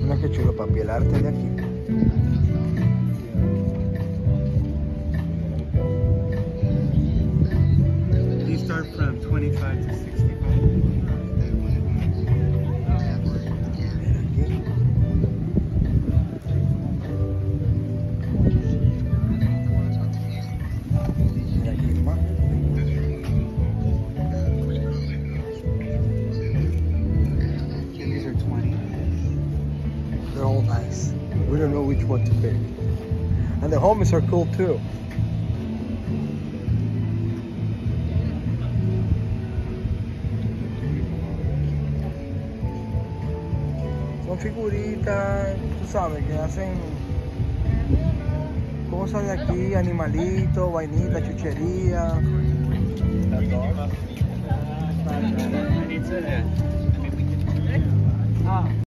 Mira qué chulo, papi, el arte de aquí. These start from 25 to 65. Mira aquí más. These are 20. They're all nice. We don't know which one to pick. And the homies are cool too. Son figuritas, tú sabes, que hacen cosas de aquí, animalitos, vainitas, chuchería. I need to.